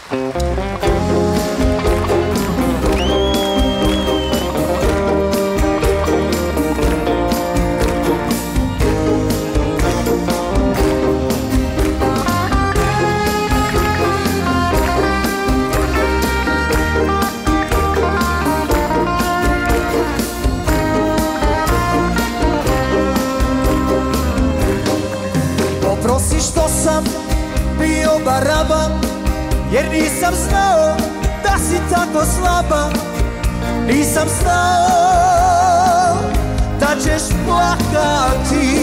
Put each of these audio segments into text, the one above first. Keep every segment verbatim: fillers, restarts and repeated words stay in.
Oprosti što sam bio baraban, jer nisam znao da si tako slaba. Nisam znao da ćeš plakati.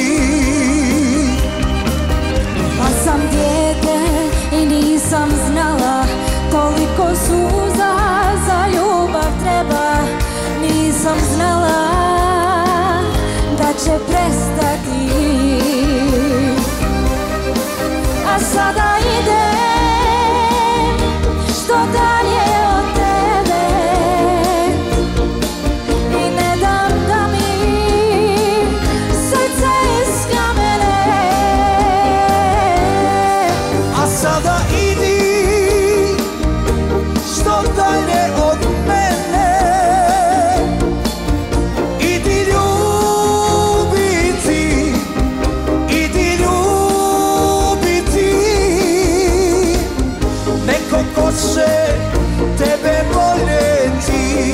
Pa sam dijete i nisam znala koliko suza za ljubav treba. Nisam znala da će prestati. A sada idem što dalje od tebe i ne dam da mi srce iskamene. A sada idi što dalje od mene. Idi ljubiti, idi ljubiti neko ko će tebe voljeti.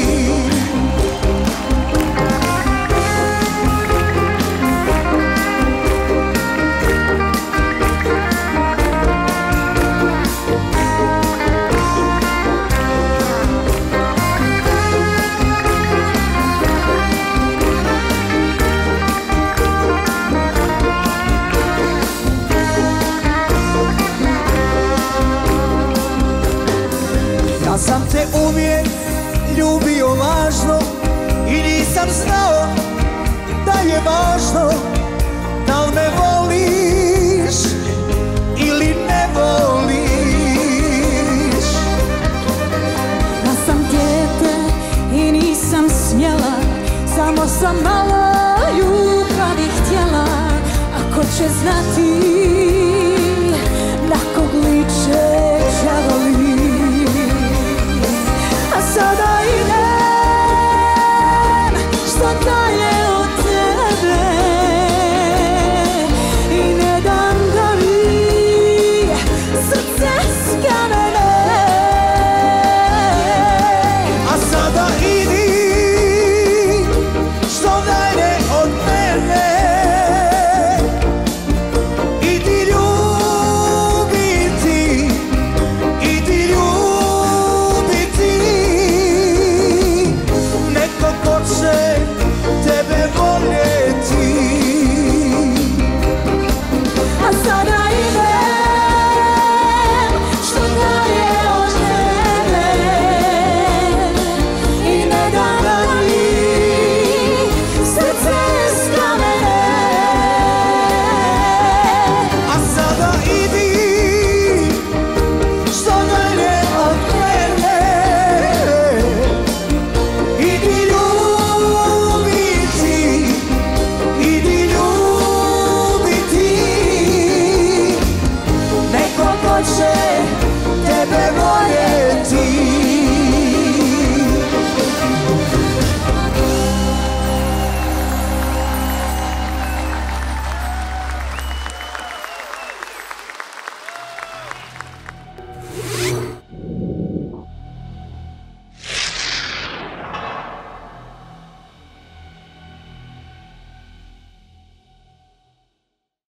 Ja sam te uvijek ljubio lažno i nisam znao da je važno da li me voliš ili ne voliš. Ja sam dijete i nisam smjela, samo sam malo ljubavi htjela. Ako će znati na kog liče đavoli. A sada idem što dalje od tebe i ne dam da mi srce skamene. A sada idi što dalje od mene. Idi ljubiti, idi ljubiti neko ko će tebe voljeti. A sada idem što dalje od tebe i ne dam da mi srce skamene. A sada idi što dalje od mene. Idi ljubiti, idi ljubiti neko ko će